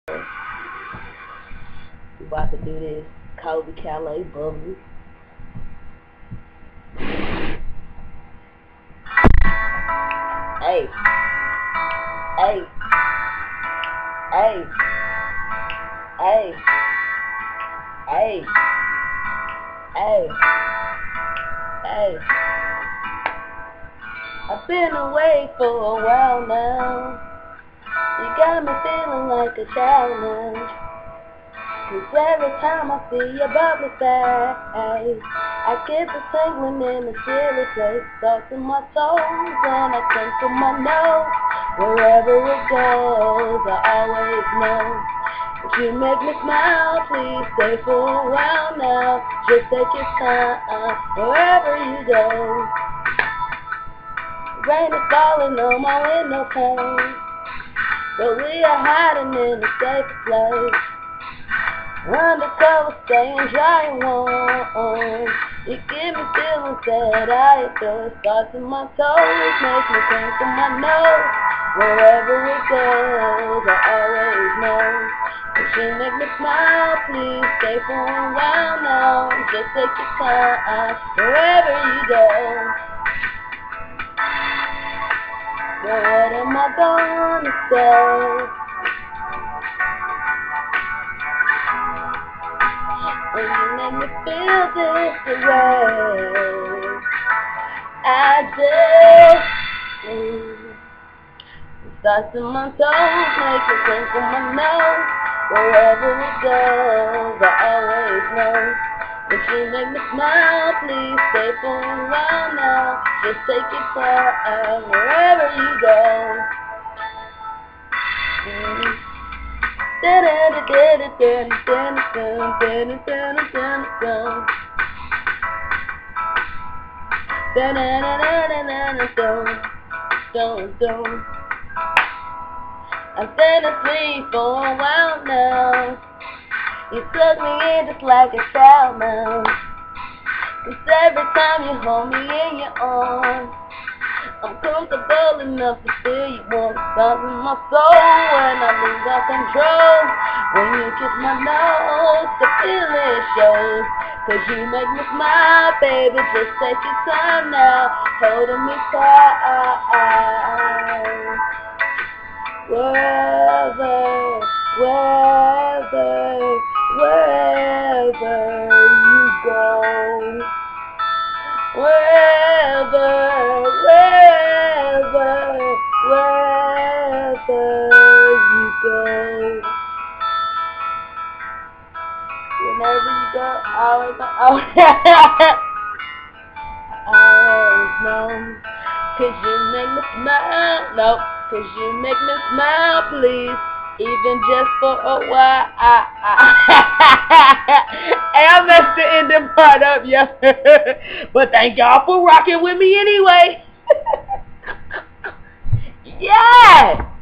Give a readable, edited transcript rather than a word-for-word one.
We about to do this Kobe Calais bubbly. Hey, hey, hey, hey, hey, hey, hey. I've been away for a while now. You got me feeling like a child now. 'Cause every time I see your bubbly face, I get the tingling in a silly place. Thoughts in my toes and I come to my nose. Wherever it goes, I always know if you make me smile, please stay for a while now. Just take your time wherever you go. Rain is falling on my window pane, but we are hiding in a safe place. Undercover, staying dry and warm. You give me feelings that I adore. Thoughts in my toes make me think to my nose. Wherever it goes, I always know if you make me smile, please stay for a while now. Just take your time wherever you go. But what am I gonna say when you make me feel this way? I just thoughts in my toes make me think of my nose. Wherever it goes, I always know if you make me smile, please stay for a while now. Just take your time wherever you go. I've been asleep for a while now. You took me in just like a child now. 'Cause every time you hold me in your arms, I'm comfortable enough to feel you want something in my soul. When I lose all control, when you kiss my nose, the feeling shows. 'Cause you make me smile, baby, just take your time now, holding me tight. Wherever you go, wherever you go, whenever you go, always know, 'cause you make me smile, no, 'cause you make me smile, please, even just for a while. Hey, I messed the ending part up, yeah. But thank y'all for rocking with me anyway. Yeah!